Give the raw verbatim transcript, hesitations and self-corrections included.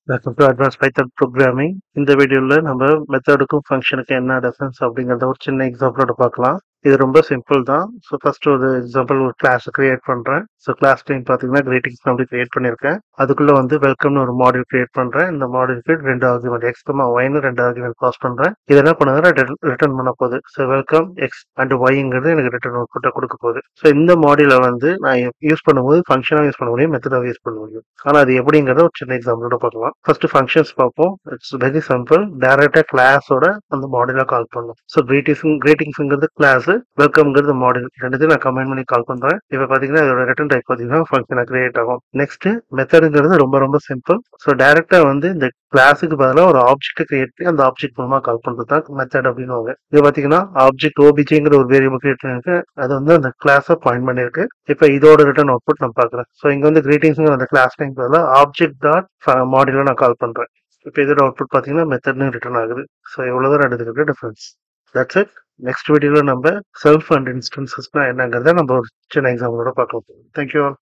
Welcome to advance Python programming. இந்த வீடியோல நம்ம மெத்தடுக்கும் ஃபங்க்ஷனுக்கும் என்ன டிஃபரன்ஸ் அப்படிங்கறத ஒரு சின்ன எக்ஸாம்பிளோட பார்க்கலாம். இது ரொம்ப சிம்பிள் தான். ஸோ ஃபர்ஸ்ட் ஒரு எக்ஸாம்பிள் ஒரு கிளாஸ் கிரியேட் பண்றேன். ஸோ கிளாஸ் நேம் பார்த்தீங்கன்னா கிரீட்டிங்ஸ் அப்படி கிரியேட் பண்ணியிருக்கேன். அதுக்குள்ள வந்து வெல்கம்னு ஒரு மாடியூல் கிரியேட் பண்றேன். இந்த மாடியூலுக்கு ரெண்டு ஆர்குமெண்ட் எக்ஸ் ஒய்னு ரெண்டு ஆர்குமெண்ட் பாஸ் பண்றேன். இது என்ன பண்ணுதுன்னா ரிட்டர்ன் பண்ண போகுது. ஸோ வெல்கம் எக்ஸ் அண்ட் ஒய்ங்கிறது எனக்கு ரிட்டர்ன் அவுட்புட்டை கொடுக்க போகுது. ஸோ இந்த மாடியூலை வந்து நான் யூஸ் பண்ணும்போது ஃபங்க்ஷனாக யூஸ் பண்ண முடியும், மெத்தடாக யூஸ் பண்ண முடியும். ஆனால் அது எப்படிங்கிறத ஒரு சின்ன எக்ஸாம்பிளோட பார்க்கலாம். ஃபர்ஸ்ட் ஃபங்க்ஷன்ஸ் பார்ப்போம். It's very simple. டைரக்டா கிளாஸோட அந்த மாடியூலை கால் பண்ணும். ஸோ கிரீட்டிங்ஸ் கிரீட்டிங்ஸ்ங்கிறது கிளாஸ், வெல்கம்ங்கிறது மாடியூல். ரெண்டுத்தையும் நான் கம்பைன் பண்ணி கால் பண்றேன். இப்போ பாத்தீங்கன்னா இதோட ரிட்டர்ன் டைப் பாத்தீங்கன்னா ஃபங்க்ஷனா கிரியேட் ஆகும். நெக்ஸ்ட் மெத்தடுங்கிறது ரொம்ப ரொம்ப சிம்பிள். ஸோ டைரக்டா வந்து இந்த கிளாஸுக்கு பதிலாக ஒரு ஆப்ஜெக்ட் கிரியேட் பண்ணி அந்த ஆப்ஜெக்ட் மூலமா கால் பண்றது தான் மெத்தட் அப்படின்னு. இது பாத்தீங்கன்னா ஆப்ஜெக்ட் ஓபிஜேங்கிற ஒரு வேரியபிள் கிரியேட் பண்ணிருக்கு. அது வந்து அந்த கிளாஸை பாயிண்ட் பண்ணிருக்கு. இப்போ இதோட ரிட்டர்ன் அவுட்புட் நான் பாக்குறேன். ஸோ இங்க வந்து கிரீட்டிங்ஸ்ங்கிற அந்த கிளாஸ் டைம் பதிலாக ஆப்ஜெக்ட் டாட் மாடியூல நான் கால் பண்றேன். இப்போ இதோட அவுட்புட் பாத்தீங்கன்னா மெத்தட்னு ரிட்டர்ன் ஆகுது. ஸோ இவ்வளவுதான் ரெண்டுத்துக்கு டிஃபரன்ஸ். That's it. நெக்ஸ்ட் வீடியோல நம்ம செல்ஃப் அண்ட் இன்ஸ்டன்சஸ்னா என்னங்கிறத நம்ம ஒரு சின்ன எக்ஸாம்பிளோட பார்க்கலாம். Thank you all.